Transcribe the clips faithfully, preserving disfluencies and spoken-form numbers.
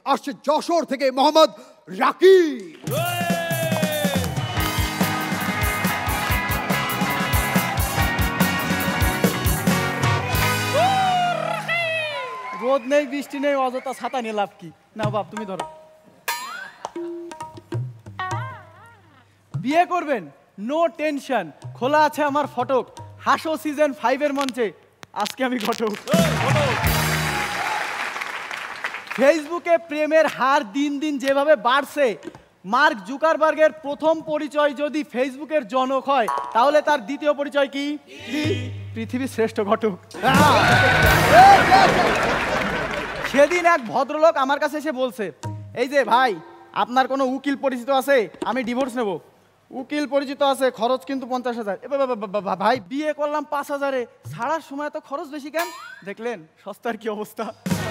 আসছে যশোর থেকে মোহাম্মদ রাকিব। রোদ নেই বৃষ্টি নেই অযথা ছাতা নিয়ে লাভ কি? না বাপ তুমি ধরো। বিয়ে করবেন নো টেনশন, খোলা আছে আমার ফটক। হাসো সিজন ফাইভ এর মঞ্চে, আজকে আমি ঘটক। ফেসবুকে প্রেমের হার দিন দিন যেভাবে বাড়ছে, মার্ক জুকারবার্গের প্রথম পরিচয় যদি ফেসবুকের জনক হয়, তাহলে তার দ্বিতীয় পরিচয় কি? পৃথিবীর শ্রেষ্ঠ ঘটক। সেদিন এক ভদ্রলোক আমার কাছে এসে বলছে, এই যে ভাই, আপনার কোনো উকিল পরিচিত আছে? আমি ডিভোর্স নেব। উকিল পরিচিত আছে, খরচ কিন্তু পঞ্চাশ হাজার। ভাই বিয়ে করলাম পাঁচ হাজারে, ছাড়ার সময় তো খরচ বেশি কেন? দেখলেন সস্তার কি অবস্থা।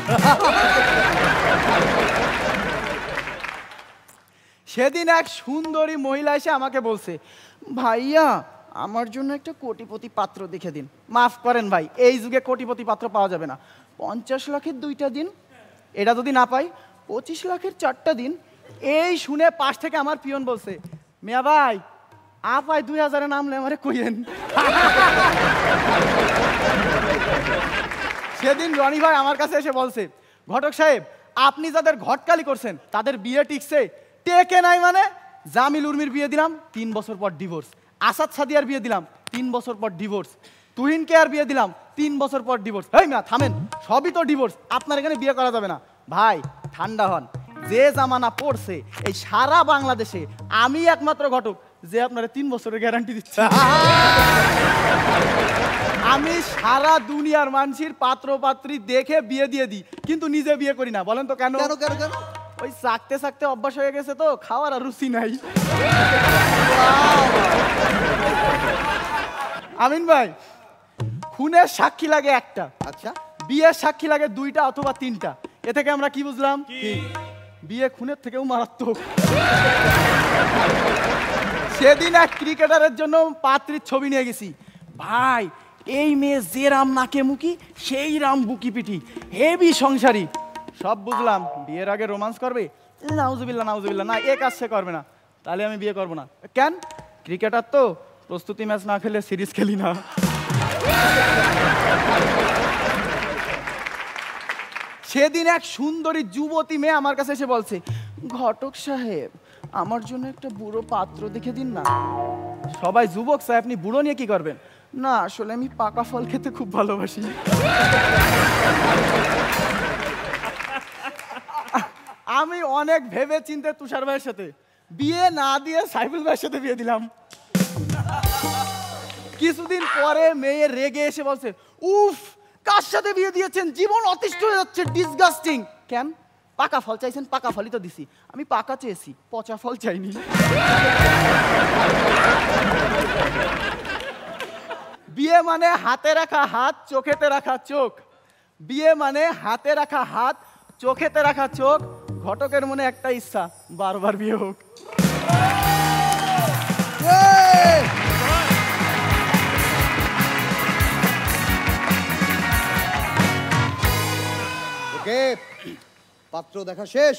সেদিন এক সুন্দরী মহিলা এসে আমাকে বলছে, ভাইয়া আমার জন্য একটা কোটিপতি পাত্র দেখে দিন। মাফ করেন ভাই, এই যুগে কোটিপতি পাত্র পাওয়া যাবে না। পঞ্চাশ লাখের দুইটা দিন, এটা যদি না পাই পঁচিশ লাখের চারটা দিন। এই শুনে পাশ থেকে আমার পিয়ন বলছে, মিয়া ভাই আপায় দুই হাজারে নামলে আমারে কইেন। সেদিন রনি ভাই আমার কাছে এসে বলছে, ঘটক সাহেব আপনি যাদের ঘটকালি করছেন তাদের বিয়ে টিকছে? টেকে নাই মানে? জামিল উর্মির বিয়ে দিলাম, তিন বছর পর ডিভোর্স। আসাদ সাদিয়ার বিয়ে দিলাম, তিন বছর পর ডিভোর্স। তুহিন কেয়ার বিয়ে দিলাম, তিন বছর পর ডিভোর্স। এই না থামেন, সবই তো ডিভোর্স, আপনার এখানে বিয়ে করা যাবে না। ভাই ঠান্ডা হন, যে জামানা পড়ছে এই সারা বাংলাদেশে আমি একমাত্র ঘটক যে আপনারা তিন বছরের গ্যারান্টি দিচ্ছে। আমি সারা দুনিয়ার মানুষের পাত্র পাত্রী দেখে বিয়ে দিয়ে দিই, কিন্তু নিজে বিয়ে করি না। বলেন তো কেন? কেন কেন কেন? ওই চাকতে চাকতে অভ্যাস হয়ে গেছে তো, খাওয়ার আর রুচি নাই। আমিন ভাই, খুনের সাক্ষী লাগে একটা, আচ্ছা বিয়ের সাক্ষী লাগে দুইটা অথবা তিনটা। এ থেকে আমরা কি বুঝলাম? বিয়ে খুনের থেকেও মারাত্মক। সেদিন এক ক্রিকেটারের জন্য পাত্রীর ছবি নিয়ে গেছি। ভাই এই মেয়ে যে রাম নাকে মুখি, সেই রাম বুকি পিঠি, হেভি সংসারী। সব বুঝলাম, বিয়ের আগে রোমান্স করবে? নাউজুবিল্লাহ নাউজুবিল্লাহ, না এ কাজ সে করবে না, তাহলে আমি বিয়ে করবো না। কেন? ক্রিকেটার তো, প্রস্তুতি ম্যাচ না খেলে সিরিজ খেলি না। সেদিন এক সুন্দরী যুবতী মেয়ে আমার কাছে এসে বলছে, ঘটক সাহেব আমার জন্য একটা বুড়ো পাত্র দেখে দিন না। সবাই যুবক চাই, আপনি বুড়ো নিয়ে কি করবেন? না আসলে আমি পাকা ফল খেতে খুব ভালোবাসি। আমি অনেক ভেবে চিন্তে তুষার ভাইয়ের সাথে বিয়ে না দিয়ে সাইফুল ভাইয়ের সাথে বিয়ে দিলাম। কিছুদিন পরে মেয়ে রেগে এসে বলছে, উফ কার সাথে বিয়ে দিয়েছেন, জীবন অতিষ্ঠ হয়ে যাচ্ছে, ডিসগাস্টিং। কেন? পাকা ফল চাইছেন, পাকা ফলই তো দিছি। আমি পাকা চেয়েছি, পচা ফল চাইনি। বিয়ে মানে হাতে রাখা হাত, চোখেতে রাখা চোখ। বিয়ে মানে হাতে রাখা হাত, চোখেতে রাখা চোখ। ঘটকের মনে একটা ইচ্ছা, বারবার বিয়ে হোক। ওকে, পাত্র দেখা শেষ।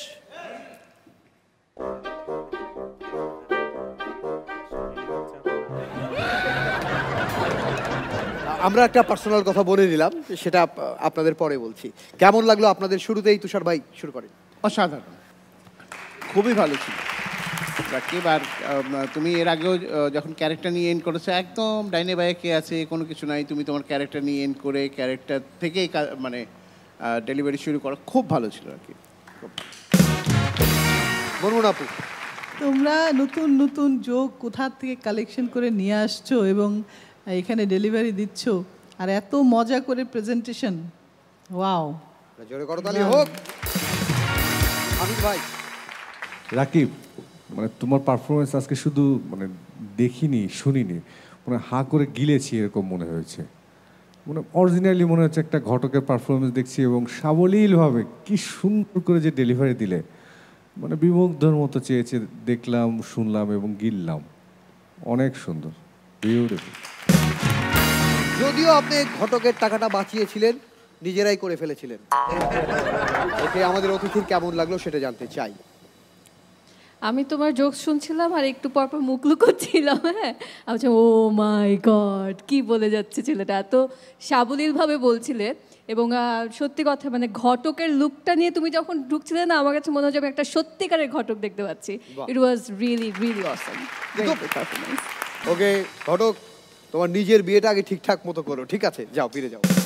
আমরা একটা পার্সোনাল কথা বলে নিলাম, সেটা আপনাদের পরে বলছি। কেমন লাগলো আপনাদের? শুরুতেই তুষার ভাই শুরু করেন। অসাধারণ, খুবই ভালো ছিল রাকিব। আর তুমি এর আগেও যখন ক্যারেক্টার নিয়ে এন্ড করেছো, একদম ডাইনে বাইরে কে আছে কোনো কিছু নাই, তুমি তোমার ক্যারেক্টার নিয়ে এন্ড করে ক্যারেক্টার থেকেই মানে ডেলিভারি শুরু করা খুব ভালো ছিল আর কি। বলুন আপু, তোমরা নতুন নতুন যোগ কোথা থেকে কালেকশন করে নিয়ে আসছো এবং এখানে ডেলিভারি দিচ্ছ, আর এত মজা করে প্রেজেন্টেশন, ওয়াও। জোরে করতালি হোক। আমিন ভাই। রাকিব, মানে তোমার পারফরমেন্স আজকে শুধু মানে দেখিনি শুনিনি, মানে হাঁ করে গিলেছি এরকম মনে হয়েছে। মানে অরিজিনালি মনে হচ্ছে একটা ঘটকের পারফরমেন্স দেখছি, এবং সাবলীলভাবে কি সুন্দর করে যে ডেলিভারি দিলে, মানে বিমুগ্ধর মতো চেয়েছে দেখলাম, শুনলাম এবং গিললাম। অনেক সুন্দর, বিউটিফুল। যদিও আপনি ঘটকের টাকাটা বাঁচিয়েছিলেন, নিজেরাই করে ফেলেছিলেন। ওকে, আমাদের অতিথির কেমন লাগলো সেটা জানতে চাই। আমি তোমার জোকস শুনছিলাম আর একটু পর পর মুখ লুকোচ্ছিলাম। হ্যাঁ, আমি বলছি ও মাই গড, কি বলে যাচ্ছে ছেলেটা, এত সাবলীলভাবে বলছিলে। এবং সত্যি কথা, মানে ঘটকের লুকটা নিয়ে তুমি যখন ঢুকছিলে না, আমার কাছে মনে হয় আমি একটা সত্যিকারের ঘটক দেখতে পাচ্ছি। It was really really awesome. Okay ঘটক, তোমার নিজের বিয়েটা আগে ঠিকঠাক মতো করো, ঠিক আছে? যাও, ফিরে যাও।